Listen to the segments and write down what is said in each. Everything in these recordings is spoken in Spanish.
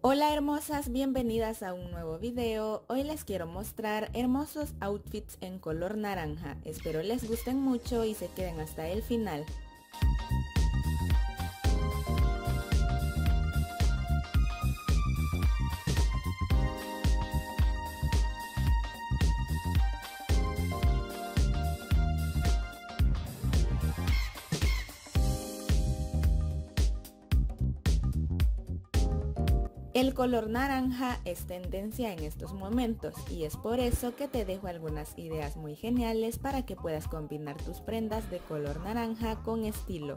Hola hermosas, bienvenidas a un nuevo video. Hoy les quiero mostrar hermosos outfits en color naranja. Espero les gusten mucho y se queden hasta el final. El color naranja es tendencia en estos momentos y es por eso que te dejo algunas ideas muy geniales para que puedas combinar tus prendas de color naranja con estilo.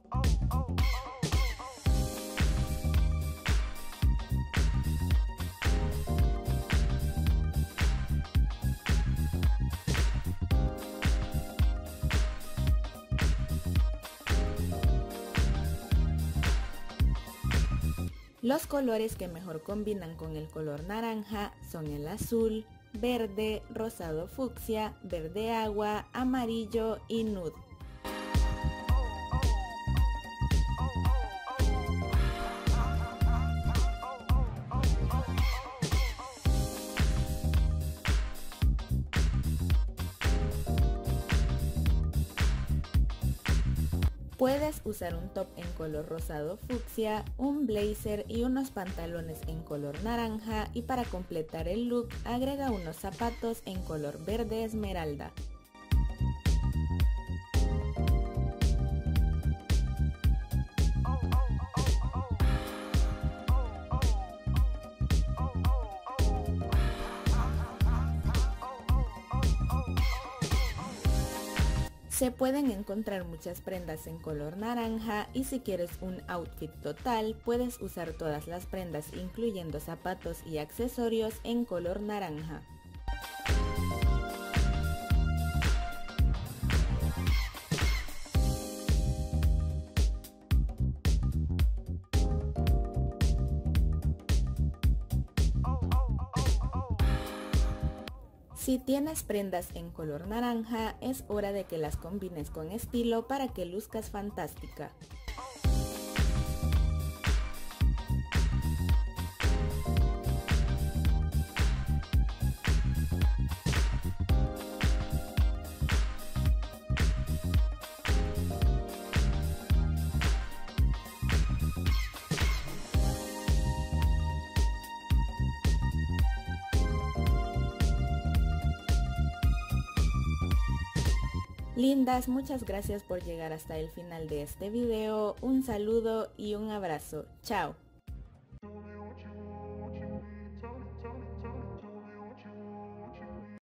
Los colores que mejor combinan con el color naranja son el azul, verde, rosado fucsia, verde agua, amarillo y nude. Puedes usar un top en color rosado fucsia, un blazer y unos pantalones en color naranja, y para completar el look agrega unos zapatos en color verde esmeralda. Se pueden encontrar muchas prendas en color naranja y si quieres un outfit total puedes usar todas las prendas incluyendo zapatos y accesorios en color naranja. Si tienes prendas en color naranja, es hora de que las combines con estilo para que luzcas fantástica. Lindas, muchas gracias por llegar hasta el final de este video. Un saludo y un abrazo. Chao.